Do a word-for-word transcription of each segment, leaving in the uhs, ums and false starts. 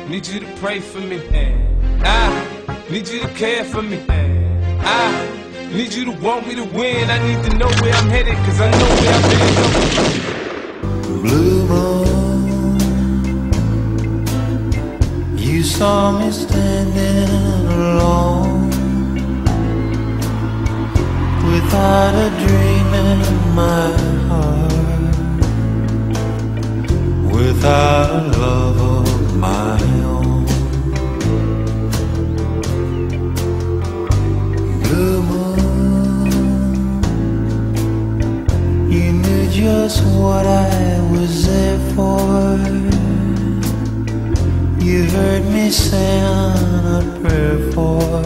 need you to pray for me. I need you to care for me. I need you to want me to win. I need to know where I'm headed, cause I know where I've been. Blue moon, you saw me standing alone, without a dream in my heart, without a love of my own. Blue moon, you knew just what I was there for. You heard me saying a prayer for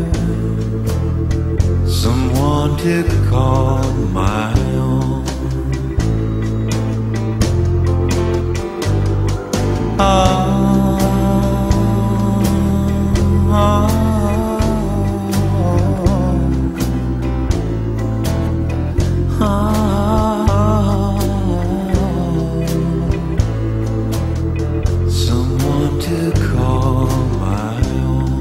someone to call my own. Ah, ah, ah, ah, someone to call my own.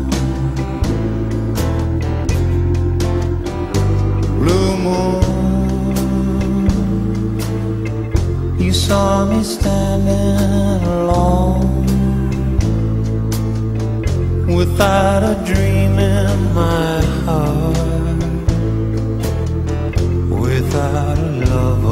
Blue moon, you saw me standing alone, without a dream in my heart, without a love